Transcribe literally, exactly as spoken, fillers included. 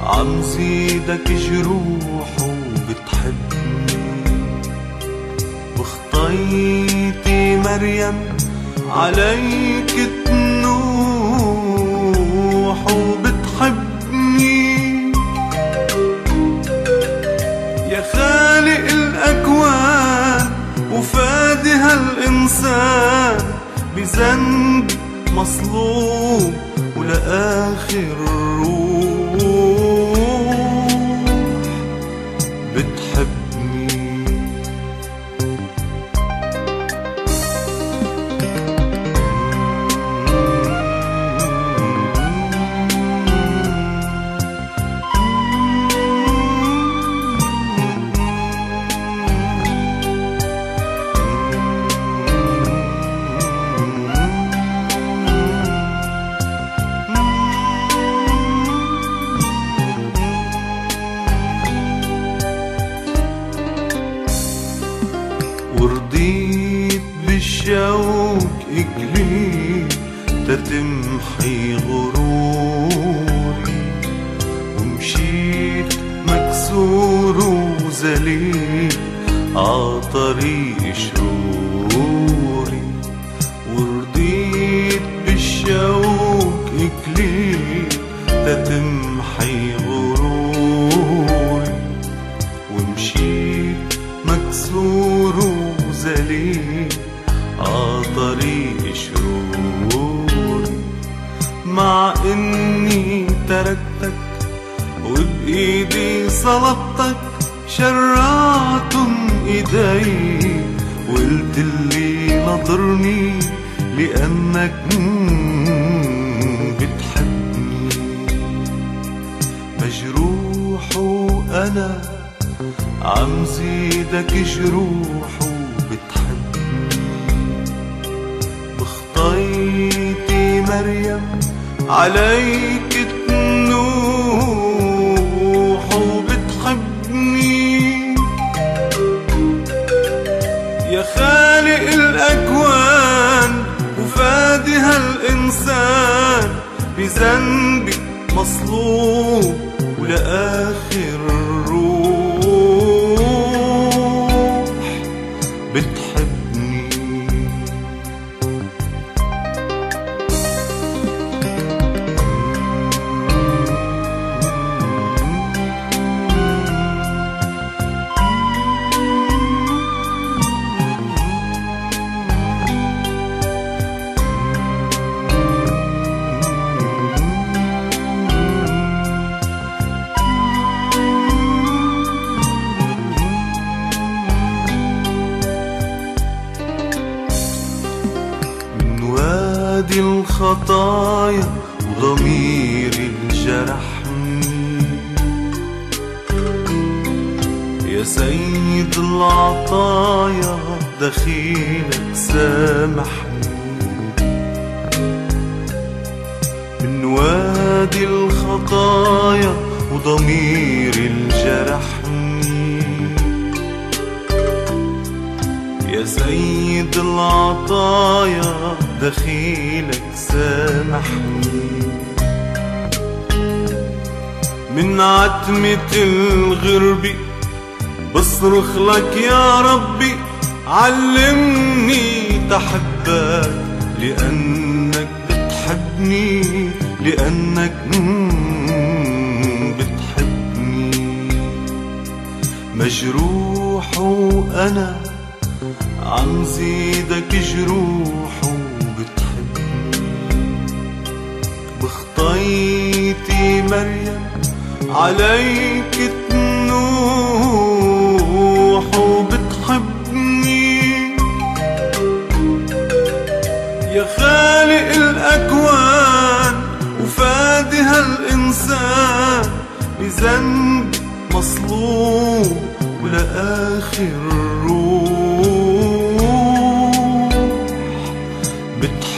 عم زيدك جروح وبتحبني. بخطيتي مريم عليك تنوح وبتحبني. يا خالق الأكوان وفادي هالإنسان بذنب مصلوب ولآخر الروح بتحبني. ورضيت بالشوق إكليل تتمحي غروري، ومشيت مكسور وذليل عطريق شروري. ورضيت بالشوق إكليل تتمحي غروري، ومشيت مكسور وذليل عطريق شروري. مع اني تركتك وبايدي صلبتك، شرعتم ايدي وقلتلي ناطرني لانك بتحبني. مجروح وانا عم زيدك جروح وبتحبني. بخطيتي مريم عليك تنوح وبتحبني. يا خالق الأكوان وفادي هالإنسان بذنبي مصلوب ولآخر الروح بتحبني. وادي الخطايا وضميري الجرحني، يا سيد العطايا دخيلك سامحني. من وادي الخطايا وضميري الجرحني، يا سيد العطايا دخيلك سامحني. من عتمة الغربة بصرخ لك يا ربي، علمني تحبك لأنك بتحبني، لأنك بتحبني. مجروح وأنا عم زيدك جروح وبتحبني. بخطيتي مريم عليك تنوح وبتحبني. يا خالق الأكوان وفادي هالإنسان بذنب مصلوب ولآخر الروح بتحبني.